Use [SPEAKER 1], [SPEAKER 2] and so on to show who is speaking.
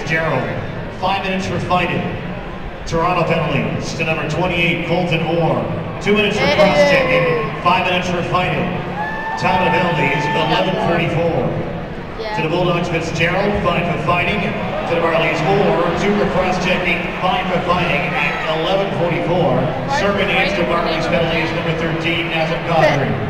[SPEAKER 1] Fitzgerald. 5 minutes for fighting. Toronto penalties to number 28, Colton Orr. 2 minutes for cross-checking. 5 minutes for fighting. Time of penalties, 11:44. To the Bulldogs, Fitzgerald, 5 for fighting. To the Marlies, Orr, 2 for cross-checking, 5 for fighting at 11:44. Serving against the Marlies penalties, number 13, Nazem Kadri.